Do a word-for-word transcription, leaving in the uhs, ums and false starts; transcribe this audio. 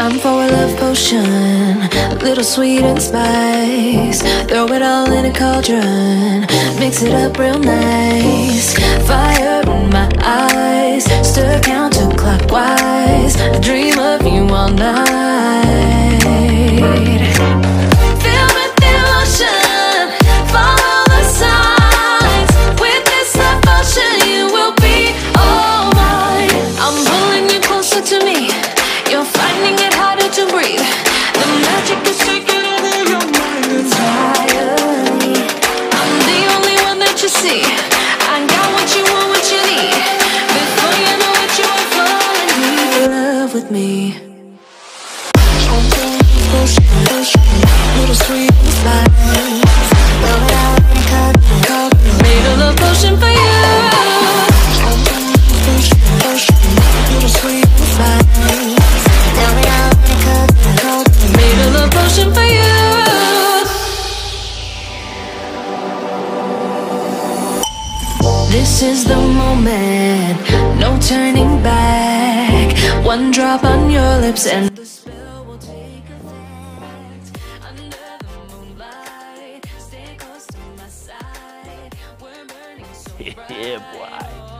Time for a love potion, a little sweet and spice. Throw it all in a cauldron, mix it up real nice. Fire in my eyes, stir counterclockwise. I dream of you all night. Filled with emotion, follow the signs. With this love potion, you will be all mine. I'm pulling you closer to me. You're finding it harder to breathe. The magic is taking over your mind entirely. I'm the only one that you see. I got what you want, what you need. Before you know it, you are falling deep in love with me. Little sweet spice. Made a love potion for you. Little sweet spice. Made a love potion for you. This is the moment, no turning back. One drop on your lips and the spell will take effect. Under the moonlight, stay close to my side. We're burning so bright. Yeah, boy.